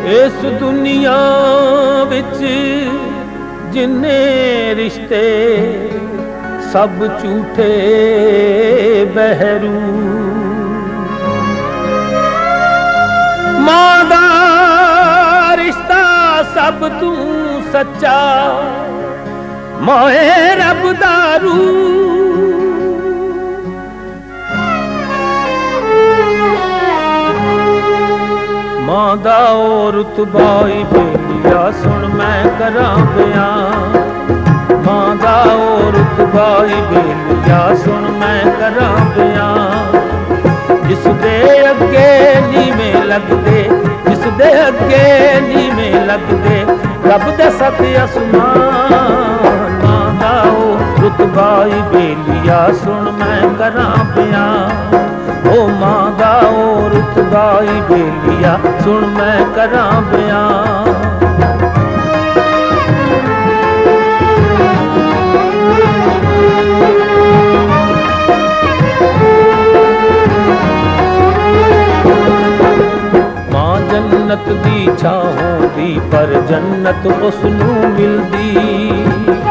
इस दुनिया विच जिन्ने रिश्ते सब झूठे बहरू, मां दा रिश्ता सब तू सच्चा, मोए रब दा रूह। मां दा रुतबा बेलिया सुन मैं करां बयान, मां दा रुतबा बेलिया सुन मैं करां बयान। जिस दे अगे नीवें लगदे, जिस दे अगे नीवें लगदे रब दे सत आसमान। मां दा रुतबा बेलिया सुन मैं करां बयान, ओ मां दा रुतबा बेलिया सुन मैं करां बयान। मां जन्नत दी छाहों दी पर जन्नत उसनू मिलदी,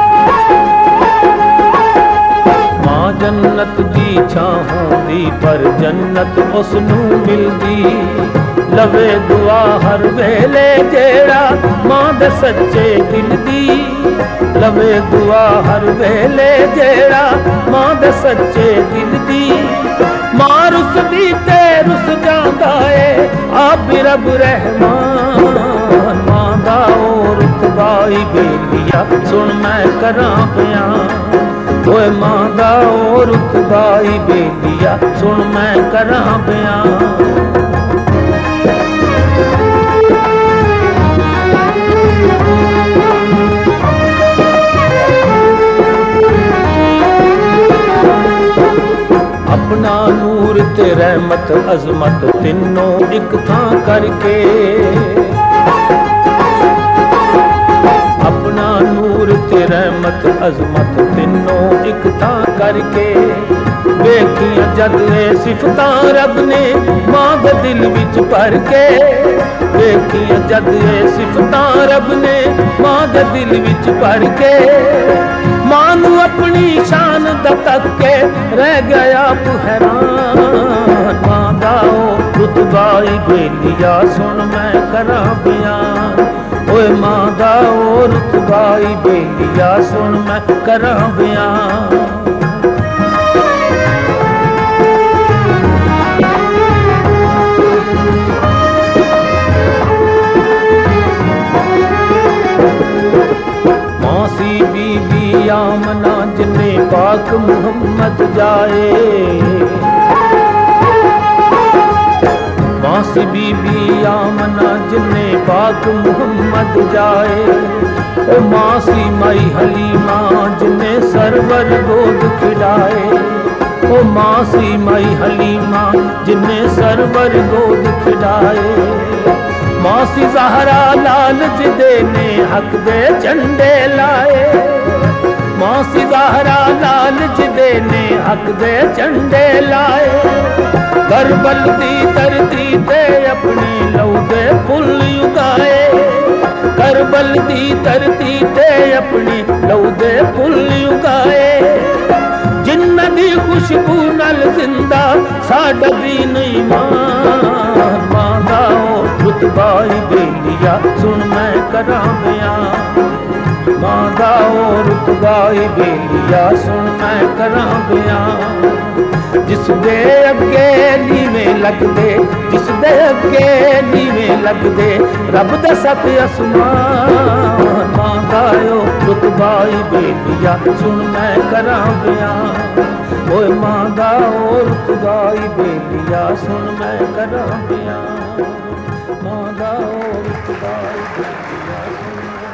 जन्नत दी छाहों दी पर जन्नत उसनू मिलदी। लवे दुआ हर वेले जेड़ा मां दे सच्चे दिल दी, लवे दुआ हर वेले जेड़ा मां दे सच्चे दिल दी। मां रुसदी ते रुस जांदा ए आप रब रहमान। मां दा रुतबा बेलिया सुन मैं करां बयान, ओए मां दा रुतबा बेलिया सुन मैं करां बयान। अपना नूर ते रहमत अजमत तीनों एक थां करके, अपना नूर ते रहमत अजमत तीनों एक थां करके। वेखियां जद ए सिफतां रब ने मां दे दिल विच भर के, वेखियां जद ए सिफतां रब ने मां दे दिल विच भर के। मां नू अपनी शान दा तक के रह गया हैरान। मां दा रुतबा बेलिया सुन मैं करां बयान, ओए मां दा रुतबा बेलिया सुन मैं करां बयान। मौसी बीबी आमना जिन्ने पाक मुहम्मद जाए, मौसी बीबी आमना जिन्ने पाक मुहम्मद जाए। ओ मौसी माई हलीमा जिन्ने सरवर गोद खिलाए, ओ मौसी माई हलीमा जिन्ने सरवर गोद खिलाए। मौसी ज़हरा लाल जिदे ने हक दे झंडे लाए, मौसी ज़हरा लाल जिदे ने हक दे झंडे लाए। करबल दी धरती ते अपने लहू दे फुल उगाए, करबल दी धरती ते अपने लहू दे फुल उगाए। जिन्ना दी खुशबू नाल जिंदा साडा दीन ईमान। मां दा रुतबा बेलिया सुन मैं करां बयान, मां दा रुतबा बेलिया सुन मैं करां बयान। जिस दे अगे नीवें लगदे, जिस दे अगे नीवें लगदे रब दे सत आसमान। मां दा रुतबा बेलिया सुन मैं करां बयान, ओए मां दा रुतबा बेलिया सुन मैं करां बयान। मां दा रुतबा बेलिया सुन